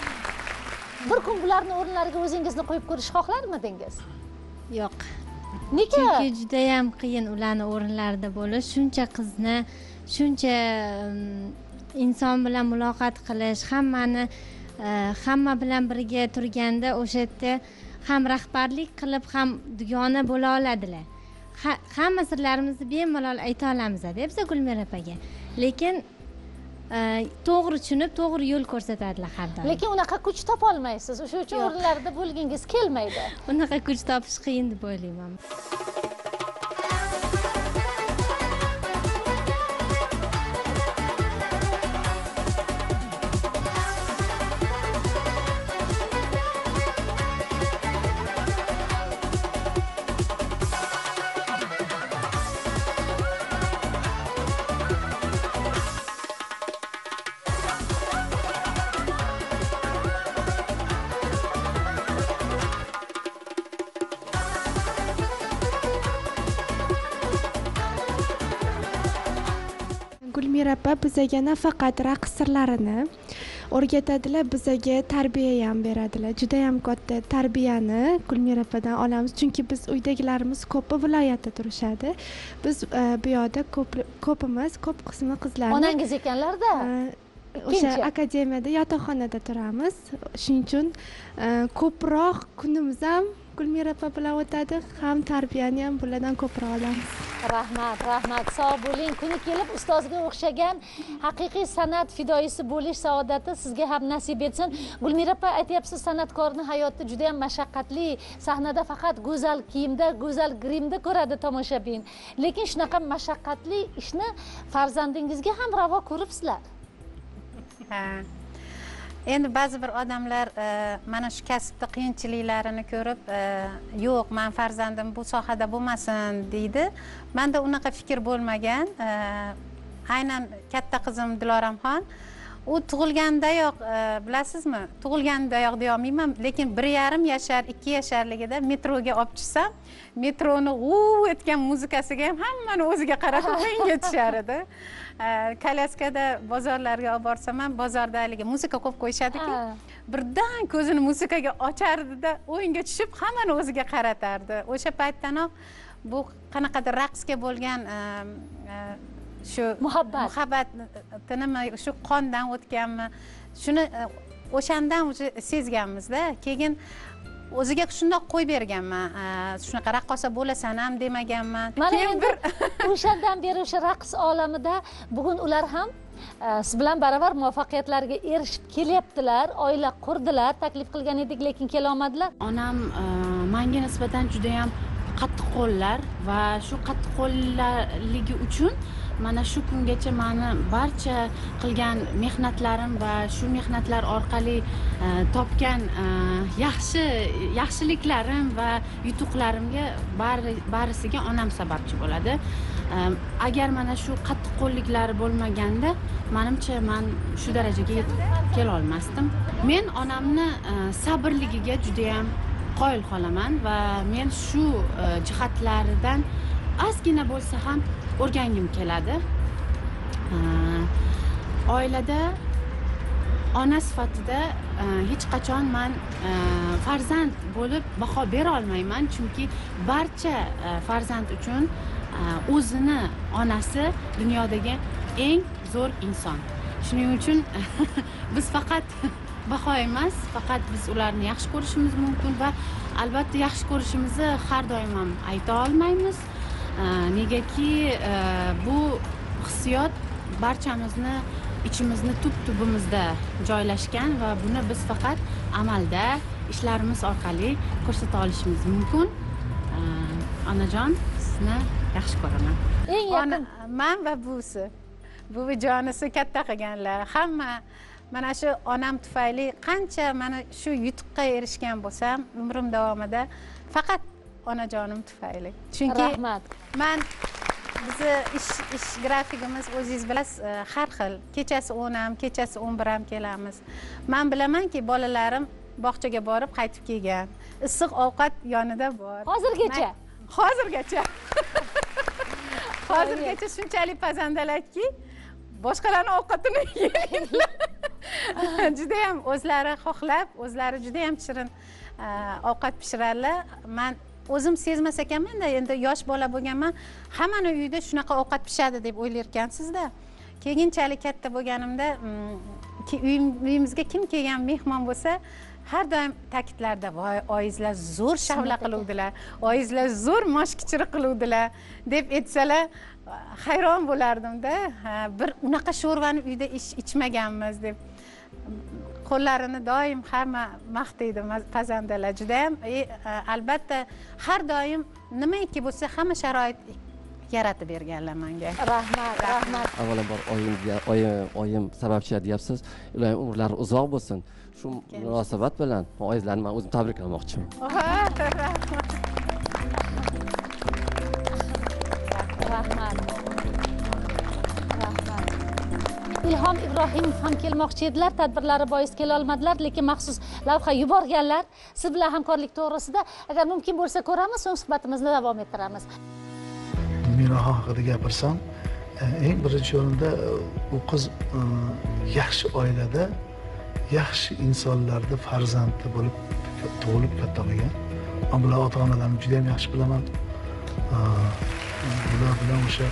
Bir kun bularni o'rinlariga o'zingizni qo'yib ko'rish xohlarmidingiz? Yo'q. nega? Chunki juda ham qiyin ularni o'rinlarida bo'lish, shuncha qizni, shuncha inson bilan muloqot qilish, hamma bilan birga turganda o'sha yerda ham rahbarlik qilib, ham dugona bo'la oladilar. Hamma sirlarimizni bemalol ayta olamiz deb Gulmira opaga. Lekin to'g'ri tushunib, to'g'ri yo'l ko'rsatadilar har doim. Lekin unaqa kuch topa olmaysiz. O'sha uchun o'rinlarda bo'lgingiz kelmaydi. Unaqa kuch topish qiyin deb o'ylayman. Gulmira opa bizaga nafaqat raqs sirlarini o'rgatadilar, bizaga tarbiya ham beradilar. Juda ham katta tarbiyani Gulmira opadan olamiz, chunki biz uydagilarimiz ko'pi viloyatda turishadi. Biz bu yoqda ko'p qismi qizlarni onangiz ekanlarda o'sha akademiyada yotoqxonada turamiz. Shuning uchun ko'proq kunimiz ham Gulmira opa bilan o'tadi, ham tarbiyani ham bulardan ko'proq olamiz. Rahmat, sog' bo'ling. Kuni kelib ustozga o'xshagan haqiqiy san'at fidoyisi bo'lish saodati sizga ham nasib etsin. Gulmira opa, aytyapsiz, san'atkorni hayotda juda ham mashaqqatli, sahnada faqat go'zal kiyimda, go'zal grimda ko'radi tomoshabin. Lekin shunaqa mashaqqatli ishni farzandingizga ham ravo ko'ribsizlar. Endi ba'zi bir odamlar mana shu kasbda qiyinchiliklarini ko'rib, yo'q, men farzandim bu sohada bo'lmasin deydi. Menda unaqa fikr bo'lmagan. Aynan katta qizim Diloramxon, u tug'ilgandayoq, bilasizmi? Tug'ilgandayoq deya olmayman, lekin 1,5 yashar, 2 yasharligida metroga olib chiqsam, metroni etgan muzikasiga ham hammani o'ziga qaratib o'yinga tushar edi. Kolyaskada bozorlarga olib borsam ham, bozorda haligi muzika qo'yib qo'yishadi-ku. Birdan ko'zini muzikaga ochardi-da, o'yinga tushib, hammani o'ziga qaratardi. O'sha paytdanoq bu qanaqadir raqsga bo'lgan shu muhabbatini shu qondan o'tganmi, shuni o'shandan sezganmiz-da. Keyin o'ziga shundoq qo'yib berganman. Shunaqa raqqosa bo'lasan ham demaganman. Mana endi o'shandan beri o'sha raqs olamida bugun ular ham siz bilan baravar muvaffaqiyatlarga erishib kelyaptilar, oila qurdilar, taklif qilgan edik, lekin kela olmadilar. Onam menga nisbatan juda ham qattiqqo'llar va shu qattiqqo'lligi uchun mana shu kungacha meni barcha qilgan mehnatlarim va shu mehnatlar orqali topgan yaxshiliklarim va yutuqlarimga barisiga onam sababchi bo'ladi. Agar mana shu qattiqqo'lliklari bo'lmaganda, menimcha men shu darajaga yetib kela olmasdim. Men onamni sabrligiga juda ham qoyil qolaman va men shu jihatlaridan ozgina bo'lsa ham o'rgangim keladi. Oilada ona sifatida hech qachon men farzand bo'lib baho bera olmayman, chunki barcha farzand uchun o'zini onasi dunyodagi eng zo'r inson. Shuning uchun biz faqat baho emas, faqat biz ularni yaxshi ko'rishimiz mumkin va albatta yaxshi ko'rishimizni har doim ham ayta olmaymiz. Negaki bu hissiyot barchamizni ichimizni tub-tubimizda joylashgan va buni biz faqat amalda, ishlarimiz orqali ko'rsata olishimiz mumkin. Onajon, sizni yaxshi ko'raman. Eng yaqin men va buvisi, buvijonisi katta qilganlar. Hamma mana shu onam tufayli qancha mana shu yutuqqa erishgan bo'lsam, umrim davomida faqat onajonim tufayli. Chunki rahmat. Men bizni ish grafikimiz o'zingiz bilasiz, har xil. Kechasi 10 ham, kechasi 11 ham kelamiz. Men bilamanki, bolalarim bog'chaga borib qaytib kelgan. Issiq ovqat yonida bor. Hozirgacha. Hozirgacha shunchalik pazandalarki, boshqalarning ovqatini yeydilar. Juda ham o'zlari xohlab, o'zlari juda ham shirin ovqat pishiradilar. Men o'zim sezmas ekanman-da, endi yosh bola bo'lganman, hammani uyida shunaqa ovqat pishadi deb o'ylarkansizda. Keyinchalik katta bo'lganimda uyimizga kim kelgan mehmon bo'lsa, har doim ta'kidlarda, voy oyizlar zo'r shavla qiluvdilar, oyizlar zo'r moshkichiri qiluvdilar deb aytsalar, hayron bo'lardim-da. Bir unaqa sho'rvani uyda ichmaganmiz deb. Qo'llarini doim hamma maqtaydi pazandalar. Juda ham albatta har doim nimaiki bo'lsa hamma sharoit yaratib berganlar menga. Rahmat, rahmat. Avvalambor oyim sababchi deyapsiz. Ularning umrlari uzoq bo'lsin. Shu munosabat bilan oyizlarni men o'zim tabriklamoqchiman. Rahmat. Ilhom Ibrohimov ham kelmoqchi edilar, tadbirlari bois kela olmadilar, lekin maxsus lavha yuborganlar. Siz bilan hamkorlik to'g'risida agar mumkin bo'lsa ko'ramiz, so'ng suhbatimizni davom ettiramiz. Miraxon haqida gapirsam, eng birinchi o'rinda u qiz yaxshi oilada, yaxshi insonlarda farzandi bo'lib tug'ilib katta bo'lgan. Men bular ota-onalarni juda ham yaxshi bilaman. Bular bilan o'sha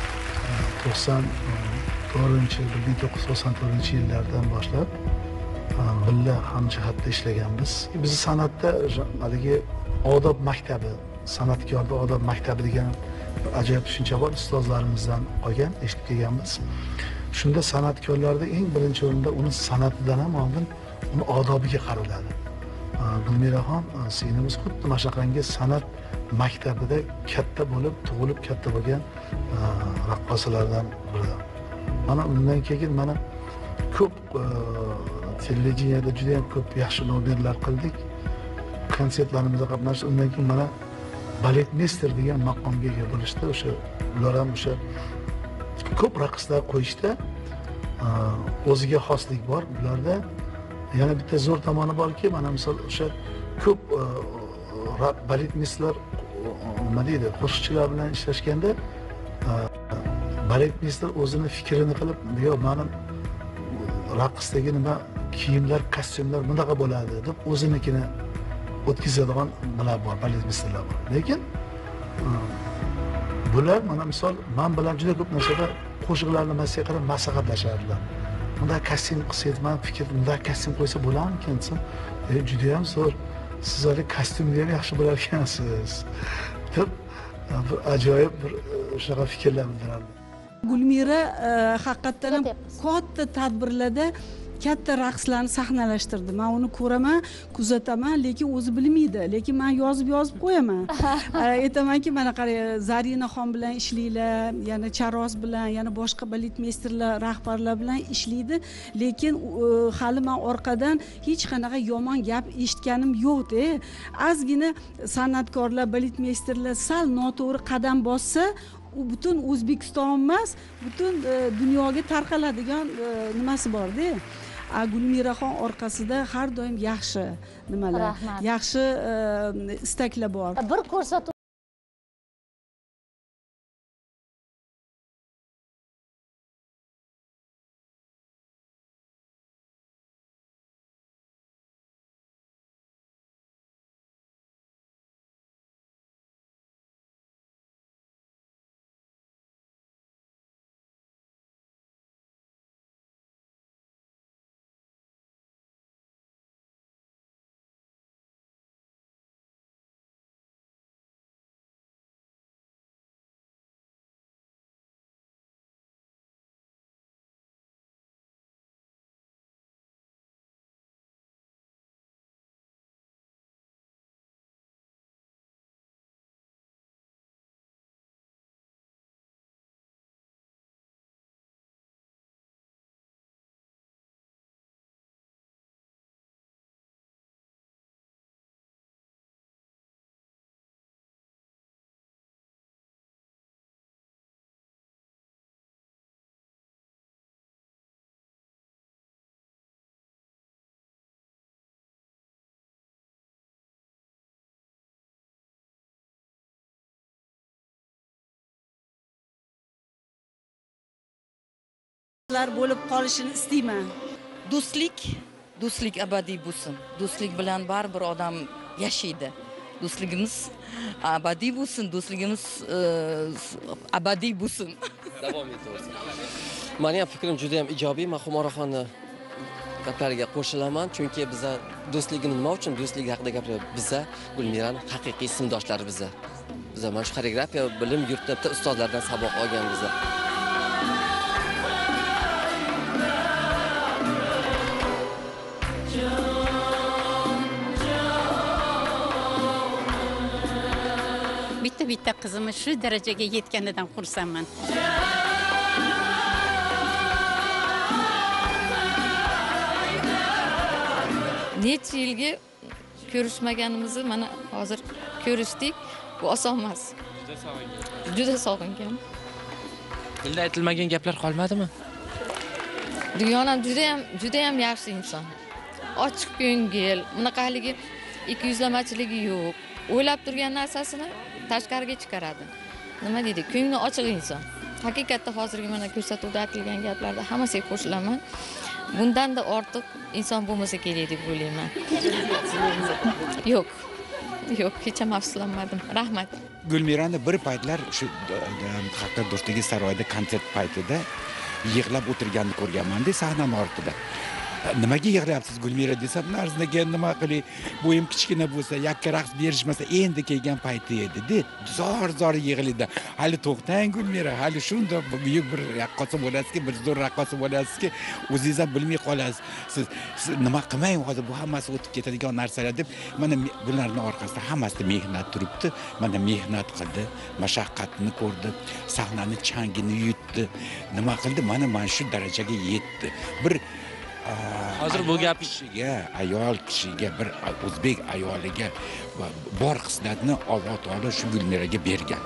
1994-yillardan boshlab birga hamjihatda ishlaganmiz. Biz san'atda haligi odob maktabi, san'atkorda odob maktabi degan ajoyib tushuncha bor, ustozlarimizdan qolgan, eshitib kelganmiz. Shunda san'atkorlarda eng birinchi o'rinda uni san'atidan ham oldin uni odobiga qaraladi. Gulmiraxon singlimiz xuddi mana shunaqangi san'at maktabida katta bo'lib, tug'ilib katta bo'lgan raqqosalardan biri. Mana undan keyin mana ko'p televideniyada juda ham ko'p yaxshi nomerlar qildik. Konsertlarimizda qatnashdik. Undan keyin mana baletmeyster degan maqomga ega bo'lishdi. O'sha ular ham o'sha ko'p raqslar qo'yishda o'ziga xoslik bor bularda. Yana bitta zo'r tomoni borki, mana misol o'sha ko'p baletmeysterlar nima deydi, qo'shiqchilar bilan ishlashganda baletmeyster o'zini fikrini qilib, "Yo, meni raqsdagi nima kiyimlar, kostyumlar bunaqa bo'ladi" deb o'zinikini o'tkazadigan bular bor, baletmeysterlar bor. Lekin bular mana misol men bilan juda ko'p narsada qo'shiqlarni masiga qarab maslahatlashardilar. Bunday kostyum qilsangiz, men fikr, bunday kostyum qo'ysa bo'larmikin desam, juda ham zo'r. Siz hali kostyumni ham yaxshi bo'lar ekansiz deb ajoyib bir shunaqa fikrlar bildirardi. Gulmira haqiqatdan ham katta tadbirlarda katta raqslarni sahnalashtirdi. Men uni ko'raman, kuzataman, lekin o'zi bilmaydi. Lekin men yozib qo'yaman. Aytamanki, mana qarang, Zarinaxon bilan ishlaylar, yana Charos bilan, yana boshqa baletmeysterlar, rahbarlar bilan ishlaydi. Lekin hali men orqadan hech qanaqa yomon gap eshitganim yo'q-da. Ozgina san'atkorlar, baletmeysterlar sal noto'g'ri qadam bossa, u butun O'zbekiston emas, butun dunyoga tarqaladigan nimasi bor-da. Gulmiraxon orqasida har doim yaxshi nimalar, yaxshi istaklar bor. Bir ko'rsatuv bo'lib qolishini istayman. Do'stlik abadiy bo'lsin. Do'stlik bilan baribir odam yashaydi. do'stligimiz abadiy bo'lsin, do'stligimiz abadiy bo'lsin. Davom etaversin. Meni ham fikrim juda ham ijobiy. Men Xumoraxonni gaplariga qo'shilaman, chunki biza do'stligini nima uchun do'stligi haqida gapiryapmiz? Biza Gulmirani haqiqiy sinfdoshlari biza. Biza mana shu xoreografiya bilim yurtida ustozlardan saboq olgan biza. Bitta qizimiz shu darajaga yetganidan xursandman. Necha yilga ko'rishmaganimizni mana hozir ko'rishdik. Bu oson emas. Juda sog'ingan. Tilda aytilmagan gaplar qolmadimi? Dugonam juda ham yaxshi inson. Ochiq ko'ngil, bunaqaligi ikkiyuzlamachiligi yo'q. O'ylab turgan narsasini tashqariga chiqaradi. Nima deydi? Ko'ngli ochiq inson. Haqiqatda hozirgi mana ko'rsatuvda aytilgan gaplarda hammasiga qo'shilaman. Bundan-da ortiq inson bo'lmasa kerak deb o'ylayman. Yo'q, hech ham afsuslanmadim. Rahmat. Gulmirani bir paytlar shu Xalqlar do'stligi saroyida konsert paytida yig'lab o'tirganini ko'rganman-da sahnaning ortida. Nimaga yig'layapsiz Gulmira desam, narsaga nima qilay, bo'yim kichkina bo'lsa, yakka raqs berishmasa endi kelgan payti edi-da. Zor yig'laydi. Hali to'xtang Gulmira, hali shunda buyuk bir raqqosa bo'lasizki, bir zo'r raqqosa bo'lasizki, o'zingiz ham bilmay qolasiz. Siz nima qilmang, hozir bu hammasi o'tib ketadigan narsalar deb, mana bularning orqasida hammasida mehnat turibdi. Mana mehnat qildi, mashaqqatni ko'rdi, sahnani changini yutdi. Nima qildi? Mana shu darajaga yetdi. Bir hozir bu gap ayol kishiga, bir o'zbek ayoliga bor xislatni Alloh taolo shu Gulmiraga bergan.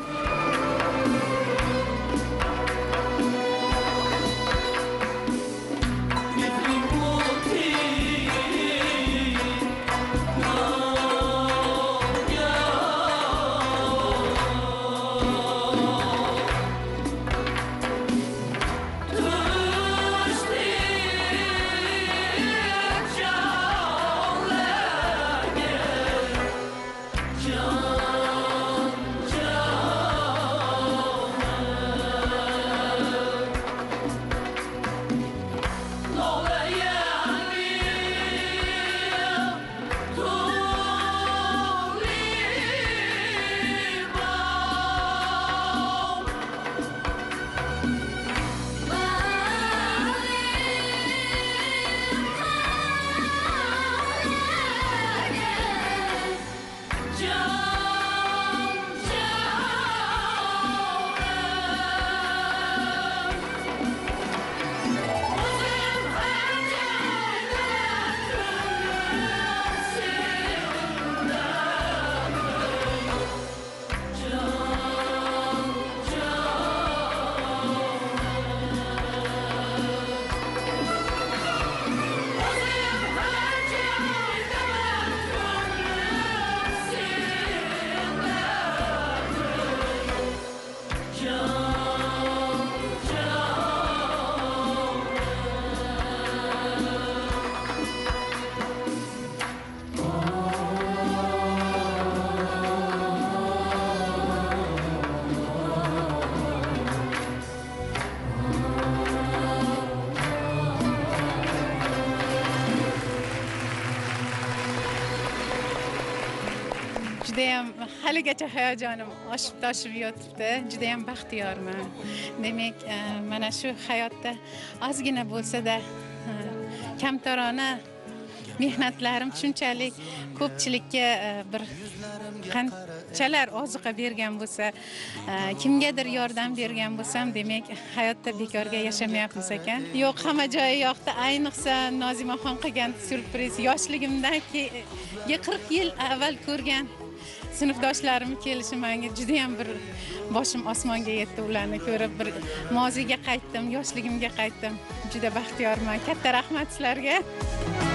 Judayam haligacha hayajonim oshib yotibdi. Judayam baxtiyorman. Demak, mana shu hayotda ozgina bo'lsa-da kamtarona mehnatlarim shunchalik ko'pchilikka bir qanchalar oziqa bergan bo'lsa, kimgadir yordam bergan bo'lsam, demak, hayotda bekorga yashamayapmiz ekan. Yo'q, hamma joyi yoqdi. Ayniqsa Nozimaxon qilgan surpriz yoshligimdan 40 yil avval ko'rgan sinfdoshlarim kelishi menga juda ham bir boshim osmonga yetdi. Ularni ko'rib bir moziga qaytdim, yoshligimga qaytdim. Juda baxtiyorman. Katta rahmat sizlarga.